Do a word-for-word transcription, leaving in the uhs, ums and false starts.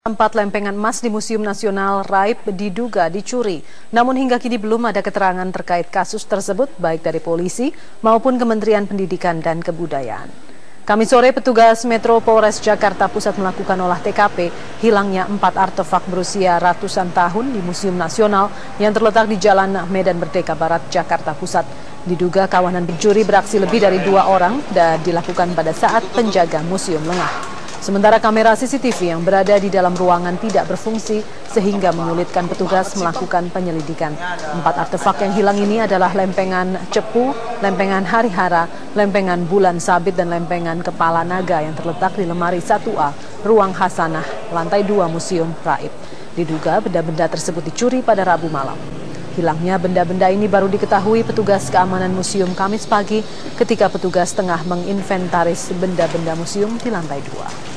Empat lempengan emas di Museum Nasional Raib diduga dicuri. Namun hingga kini belum ada keterangan terkait kasus tersebut baik dari polisi maupun Kementerian Pendidikan dan Kebudayaan. Kamis sore petugas Metro Polres Jakarta Pusat melakukan olah T K P hilangnya empat artefak berusia ratusan tahun di Museum Nasional yang terletak di Jalan Medan Merdeka Barat, Jakarta Pusat. Diduga kawanan pencuri beraksi lebih dari dua orang dan dilakukan pada saat penjaga museum lengah. Sementara kamera C C T V yang berada di dalam ruangan tidak berfungsi sehingga menyulitkan petugas melakukan penyelidikan. Empat artefak yang hilang ini adalah lempengan cepu, lempengan harihara, lempengan bulan sabit, dan lempengan kepala naga yang terletak di lemari satu A, ruang Hasanah, lantai dua Museum Raib. Diduga benda-benda tersebut dicuri pada Rabu malam. Hilangnya benda-benda ini baru diketahui petugas keamanan museum Kamis pagi ketika petugas tengah menginventaris benda-benda museum di lantai dua.